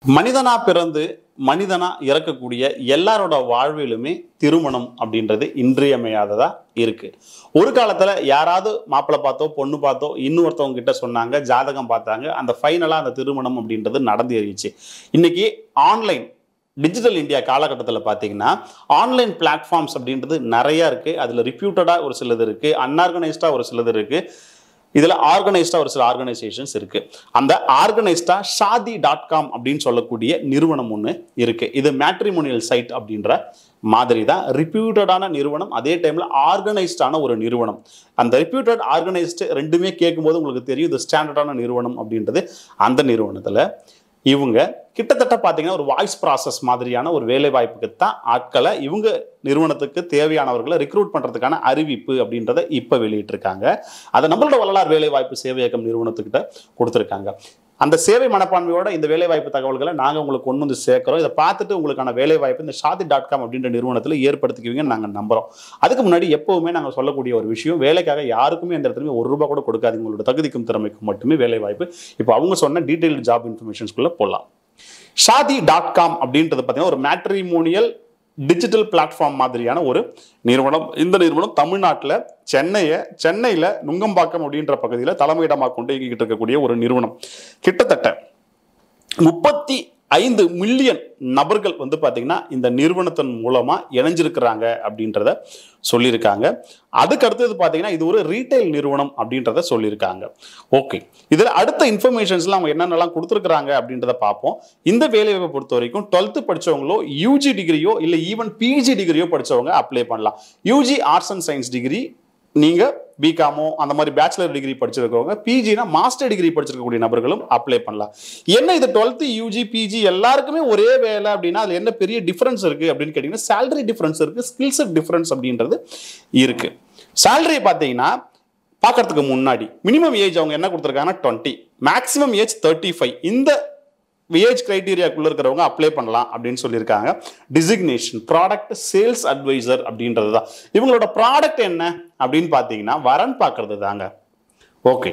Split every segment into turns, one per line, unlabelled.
மனிதனா பிறந்து மனிதனா இறக்கக்கூடிய எல்லாரோட வாழ்விலுமே திருமணம் அப்படின்றது இன்றியமையாததா இருக்கு. ஒரு காலத்துல யாராவது மாப்பிள்ளை பார்த்தோ பொண்ணு பார்த்தோ இன்னொருத்தவங்க கிட்ட சொன்னாங்க, ஜாதகம் பார்த்தாங்க, அந்த ஃபைனலா அந்த திருமணம் அப்படின்றது நடந்து ஏறிச்சு. இன்னைக்கு ஆன்லைன் டிஜிட்டல் இந்தியா காலகட்டத்தில் பார்த்தீங்கன்னா ஆன்லைன் பிளாட்ஃபார்ம்ஸ் அப்படின்றது நிறைய இருக்கு. அதுல ரிப்யூட்டடா ஒரு சிலது இருக்கு, அன்ஆர்கனைஸ்டா ஒரு சிலது இருக்கு, இதுல ஆர்கனைஸ்டா ஒரு சில ஆர்கனைசேஷன்ஸ் இருக்கு. அந்த ஆர்கனைஸ்டா ஷாதி.com அப்படின்னு சொல்லக்கூடிய நிறுவனம் ஒன்று இருக்கு. இது மேட்ரிமோனியல் சைட் அப்படின்ற மாதிரி தான் ரிப்யூட்டடான நிறுவனம், அதே டைம்ல ஆர்கனைஸ்டான ஒரு நிறுவனம். அந்த ரிப்யூட்டட் ஆர்கனைஸ்டு ரெண்டுமே கேட்கும்போது உங்களுக்கு தெரியும் இது ஸ்டாண்டர்டான நிறுவனம் அப்படின்றது. அந்த நிறுவனத்துல இவங்க கிட்டத்தட்ட பார்த்தீங்கன்னா ஒரு வாய்ஸ் ப்ராசஸ் மாதிரியான ஒரு வேலை வாய்ப்புக்கு தான் ஆட்களை இவங்க நிறுவனத்துக்கு தேவையானவர்களை ரெக்ரூட் பண்றதுக்கான அறிவிப்பு அப்படின்றத இப்ப வெளியிட்டிருக்காங்க. அதை நம்மளோட வள்ளலார் வேலை வாய்ப்பு சேவையகம் நிறுவனத்துக்கிட்ட கொடுத்துருக்காங்க. அந்த சேவை மனப்பான்மையோட இந்த வேலைவாய்ப்பு தகவல்களை நாங்கள் உங்களுக்கு கொண்டு வந்து சேர்க்கிறோம். இதை பார்த்துட்டு உங்களுக்கான வேலைவாய்ப்பு இந்த ஷாதி.com அப்படின்ற நிறுவனத்தில் ஏற்படுத்திக்குவீங்கன்னு நாங்கள் நம்புறோம். அதுக்கு முன்னாடி எப்பவுமே நாங்கள் சொல்லக்கூடிய ஒரு விஷயம், வேலைக்காக யாருக்குமே எந்த இடத்துலையுமே ₹1 கூட கொடுக்காதீங்க. உங்களோட தகுதிக்கும் திறமைக்கும் மட்டுமே வேலைவாய்ப்பு. இப்போ அவங்க சொன்ன டீடைல்டு ஜாப் இன்ஃபர்மேஷன்ஸ்குள்ள போகலாம். ஷாதி.com அப்படின்றது பார்த்தீங்கன்னா ஒரு மேட்ரிமோனியல் டிஜிட்டல் பிளாட்ஃபார்ம் மாதிரியான ஒரு நிறுவனம். இந்த நிறுவனம் தமிழ்நாட்டில் சென்னையில் நுங்கம்பாக்கம் அப்படின்ற பகுதியில் தலைமையிடமாக கொண்டு இயங்கிட்டு இருக்கக்கூடிய ஒரு நிறுவனம். கிட்டத்தட்ட 35 மில்லியன் நபர்கள் வந்து பார்த்தீங்கன்னா இந்த நிறுவனத்தின் மூலமா இணைஞ்சிருக்கிறாங்க அப்படின்றத சொல்லியிருக்காங்க. அதுக்கு அடுத்தது பார்த்தீங்கன்னா இது ஒரு ரீட்டைல் நிறுவனம் அப்படின்றத சொல்லியிருக்காங்க. ஓகே, இதில் அடுத்த இன்ஃபர்மேஷன்ஸ்லாம் அவங்க என்னென்னலாம் கொடுத்துருக்காங்க அப்படின்றத பார்ப்போம். இந்த வேலையை பொறுத்த வரைக்கும் 12th படிச்சவங்களோ யூஜி டிகிரியோ இல்லை ஈவன் பிஜி டிகிரியோ படிச்சவங்க அப்ளை பண்ணலாம். UG arts and science degree நீங்க பிகாமோ அந்த மாதிரி பேச்சுலர் டிகிரி படிச்சிருக்கவங்க, பிஜினா மாஸ்டர் டிகிரி படிச்சிருக்கக்கூடிய நபர்களும் அப்ளை பண்ணலாம். என்ன இது 12th யூஜி பிஜி எல்லாருக்குமே ஒரே வேலை அப்படின்னா அதுல என்ன பெரிய டிஃபரன்ஸ் இருக்கு அப்படின்னு கேட்டீங்கன்னா சேலரி டிஃபரன்ஸ் இருக்கு, ஸ்கில் செட் டிஃபரன்ஸ் அப்படின்றது இருக்கு. சேலரி பார்த்தீங்கன்னா பார்க்கறதுக்கு முன்னாடி மினிமம் ஏஜ் அவங்க என்ன கொடுத்துருக்காங்கன்னா 20, மேக்ஸிமம் ஏஜ் 35. இந்த ஏஜ் கிரைட்டீரியாக்குள்ள இருக்கிறவங்க அப்ளை பண்ணலாம் அப்படின்னு சொல்லியிருக்காங்க. டிசிக்னேஷன் ப்ராடக்ட் சேல்ஸ் அட்வைசர் அப்படின்றது தான். இவங்களோட ப்ராடக்ட் என்ன அப்படின்னு பார்த்தீங்கன்னா வரன் பார்க்கறது தாங்க. ஓகே,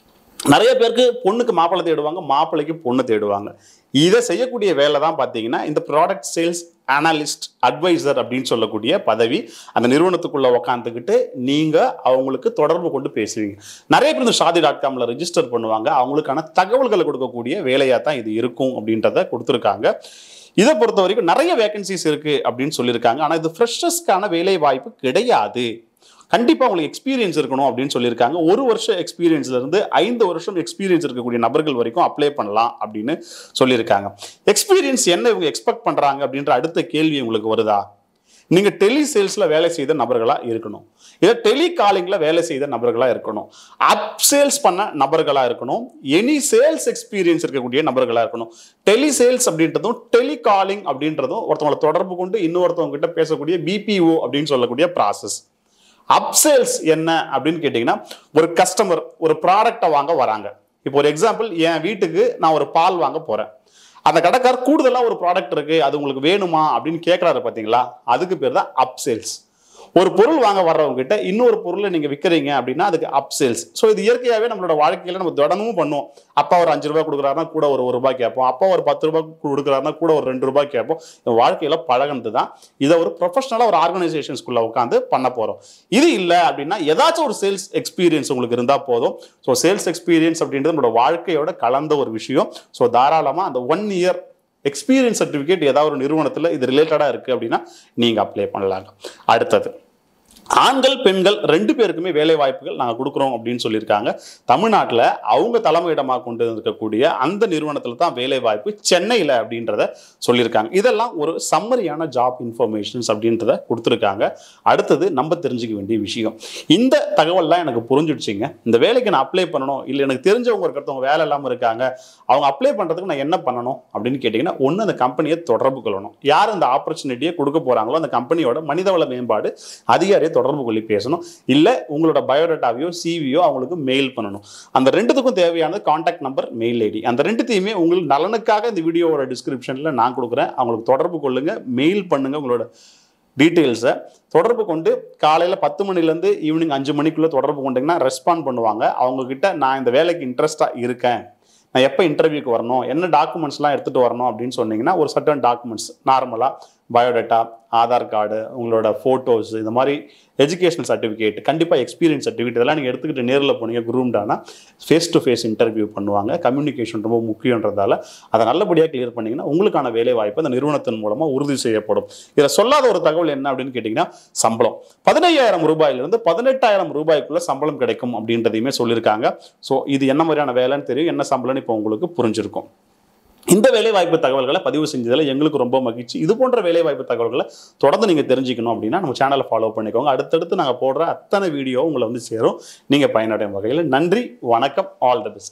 நிறைய பேருக்கு பொண்ணுக்கு மாப்பிள்ளை தேடுவாங்க, மாப்பிள்ளைக்கு பொண்ணு தேடுவாங்க. இதை செய்யக்கூடிய வேலை தான் பார்த்தீங்கன்னா இந்த ப்ராடக்ட் சேல்ஸ் அனலிஸ்ட் அட்வைசர் அப்படின்னு சொல்லக்கூடிய பதவி. அந்த நிறுவனத்துக்குள்ள உக்காந்துக்கிட்டு நீங்க அவங்களுக்கு தொடர்பு கொண்டு பேசுவீங்க. நிறைய பேர் இந்த ஷாதி.comல ரெஜிஸ்டர் பண்ணுவாங்க. அவங்களுக்கான தகவல்களை கொடுக்கக்கூடிய வேலையா தான் இது இருக்கும் அப்படின்றத கொடுத்துருக்காங்க. இதை பொறுத்த வரைக்கும் நிறைய வேகன்சிஸ் இருக்கு அப்படின்னு சொல்லியிருக்காங்க. ஆனால் இது ஃப்ரெஷர்ஸ்க்கான வேலை வாய்ப்பு கிடையாது. கண்டிப்பா உங்களுக்கு எக்ஸ்பீரியன்ஸ் இருக்கணும் அப்படின்னு சொல்லியிருக்காங்க. 1 வருஷம் எக்ஸ்பீரியன்ஸ்ல இருந்து 5 வருஷம் எக்ஸ்பீரியன்ஸ் இருக்கக்கூடிய நபர்கள் வரைக்கும் அப்ளை பண்ணலாம் அப்படின்னு சொல்லியிருக்காங்க. எக்ஸ்பீரியன்ஸ் என்ன இவங்க எக்ஸ்பெக்ட் பண்றாங்க அப்படின்ற அடுத்த கேள்வி உங்களுக்கு வருதா? நீங்க டெலி சேல்ஸ்ல வேலை செய்த நபர்களா இருக்கணும், இல்ல டெலிகாலிங்ல வேலை செய்த நபர்களா இருக்கணும், அப் சேல்ஸ் பண்ண நபர்களா இருக்கணும், எனி சேல்ஸ் எக்ஸ்பீரியன்ஸ் இருக்கக்கூடிய நபர்களா இருக்கணும். டெலி சேல்ஸ் அப்படின்றதும் டெலிகாலிங் அப்படின்றதும் ஒருத்தவங்களை தொடர்பு கொண்டு இன்னொருத்தவங்க கிட்ட பேசக்கூடிய பிபிஓ அப்படின்னு சொல்லக்கூடிய ப்ராசஸ். அப்சேல்ஸ் என்ன அப்படின்னு கேட்டீங்கன்னா ஒரு கஸ்டமர் ஒரு ப்ராடக்டை வாங்க வராங்க. இப்போ ஒரு எக்ஸாம்பிள், என் வீட்டுக்கு நான் ஒரு பால் வாங்க போறேன். அந்த கடைக்காரர் கூடுதலா ஒரு ப்ராடக்ட் இருக்கு, அது உங்களுக்கு வேணுமா அப்படின்னு கேட்கறாரு பாத்தீங்களா, அதுக்கு பேர் தான் அப்சேல்ஸ். ஒரு பொருள் வாங்க வர்றவங்க கிட்ட இன்னொரு பொருளை நீங்க விற்கிறீங்க அப்படின்னா அதுக்கு அப்சேல்ஸ். ஸோ இது இயற்கையாகவே நம்மளோட வாழ்க்கையில நம்ம தினமும் பண்ணுவோம். அப்பா ஒரு ₹5 கொடுக்குறாருன்னா கூட ஒரு ₹1 கேட்போம், அப்பா ஒரு ₹10 கொடுக்குறாருன்னா கூட ஒரு ₹2 கேட்போம். வாழ்க்கையில பழகினது தான். இதை ஒரு ப்ரொஃபஷனலா ஒரு ஆர்கனைசேஷன்ஸ்குள்ள உட்காந்து பண்ண போறோம். இது இல்லை அப்படின்னா ஏதாச்சும் ஒரு சேல்ஸ் எக்ஸ்பீரியன்ஸ் உங்களுக்கு இருந்தா போதும். ஸோ சேல்ஸ் எக்ஸ்பீரியன்ஸ் அப்படின்றது நம்மளோட வாழ்க்கையோட கலந்த ஒரு விஷயம். ஸோ தாராளமா அந்த 1 இயர் எக்ஸ்பீரியன்ஸ் சர்டிஃபிகேட் ஏதாவது ஒரு நிறுவனத்தில் இது ரிலேட்டடா இருக்கு அப்படின்னா நீங்க அப்ளை பண்ணலாங்க. அடுத்தது, ஆண்கள் பெண்கள் 2 பேருக்குமே வேலை வாய்ப்புகள் நாங்கள் கொடுக்குறோம் அப்படின்னு சொல்லியிருக்காங்க. தமிழ்நாட்டில் அவங்க தலைமையிடமாக கொண்டு இருக்கக்கூடிய அந்த நிறுவனத்தில் தான் வேலை வாய்ப்பு சென்னையில் அப்படின்றத சொல்லியிருக்காங்க. இதெல்லாம் ஒரு சம்மரியான ஜாப் இன்ஃபர்மேஷன்ஸ் அப்படின்றத கொடுத்துருக்காங்க. அடுத்தது நம்ம தெரிஞ்சுக்க வேண்டிய விஷயம், இந்த தகவல்லாம் எனக்கு புரிஞ்சிடுச்சிங்க, இந்த வேலைக்கு நான் அப்ளை பண்ணணும், இல்லை எனக்கு தெரிஞ்சவங்க இருக்கிறவங்க வேலை இல்லாமல் இருக்காங்க, அவங்க அப்ளை பண்ணுறதுக்கு நான் என்ன பண்ணணும் அப்படின்னு கேட்டிங்கன்னா, ஒன்று அந்த கம்பெனியை தொடர்பு கொள்ளணும். யார் அந்த ஆப்பர்ச்சுனிட்டியை கொடுக்க போகிறாங்களோ அந்த கம்பெனியோட மனிதவள மேம்பாடு அதிகாரியை தொடர்பு கொள்ளி பேசணும். இல்ல உங்களோட பயோடேட்டாவையோ சிவியோ அவங்களுக்கு மெயில் பண்ணணும். அந்த 2த்துக்கும் தேவையானது கான்டாக்ட் நம்பர், மெயில் ஐடி. அந்த 2த்தையுமே உங்களுக்கு நலனுக்காக இந்த வீடியோவோட டிஸ்கிரிப்ஷன்ல நான் கொடுக்குறேன். அவங்களுக்கு தொடர்பு கொள்ளுங்க, மெயில் பண்ணுங்க. உங்களோட டீட்டெயில்ஸை தொடர்பு கொண்டு காலையில் 10 மணிலேருந்து ஈவினிங் 5 மணிக்குள்ளே தொடர்பு கொண்டீங்கன்னா ரெஸ்பாண்ட் பண்ணுவாங்க. அவங்கக்கிட்ட நான் இந்த வேலைக்கு இன்ட்ரெஸ்டாக இருக்கேன், நான் எப்போ இன்டர்வியூக்கு வரணும், என்ன டாக்குமெண்ட்ஸ்லாம் எடுத்துகிட்டு வரணும் அப்படின்னு சொன்னீங்கன்னா ஒரு சர்டன் டாக்குமெண்ட்ஸ் நார்மலாக பயோடேட்டா, ஆதார் கார்டு, உங்களோட ஃபோட்டோஸ், இந்த மாதிரி எஜுகேஷனல் சர்டிஃபிகேட், கண்டிப்பாக எக்ஸ்பீரியன்ஸ் சர்டிஃபிகேட் இதெல்லாம் நீங்கள் எடுத்துக்கிட்டு நேரில் போனீங்க குரூம்டானா ஃபேஸ் டு ஃபேஸ் இன்டர்வியூ பண்ணுவாங்க. கம்யூனிகேஷன் ரொம்ப முக்கியன்றதால அதை நல்லபடியாக கிளியர் பண்ணிங்கன்னா உங்களுக்கான வேலை வாய்ப்பு அந்த நிறுவனத்தின் மூலமாக உறுதி செய்யப்படும். இதில் சொல்லாத ஒரு தகவல் என்ன அப்படின்னு கேட்டிங்கன்னா சம்பளம் 15,000 ரூபாயிலிருந்து 18,000 ரூபாய்க்குள்ள சம்பளம் கிடைக்கும் அப்படின்றதையுமே சொல்லியிருக்காங்க. ஸோ இது என்ன மாதிரியான வேலைன்னு தெரியும், என்ன சம்பளம்னு இப்போ உங்களுக்கு புரிஞ்சிருக்கும். இந்த வேலைவாய்ப்பு தகவல்களை பதிவு செஞ்சதில் எங்களுக்கு ரொம்ப மகிழ்ச்சி. இது போன்ற வேலைவாய்ப்பு தகவல்களை தொடர்ந்து நீங்கள் தெரிஞ்சுக்கணும் அப்படின்னா நம்ம சேனலை ஃபாலோ பண்ணிக்கோங்க. அடுத்தடுத்து நாங்கள் போடுற அத்தனை வீடியோ உங்களை வந்து சேரும். நீங்கள் பயனடையும் வகையில். நன்றி, வணக்கம், ஆல் தி பெஸ்ட்.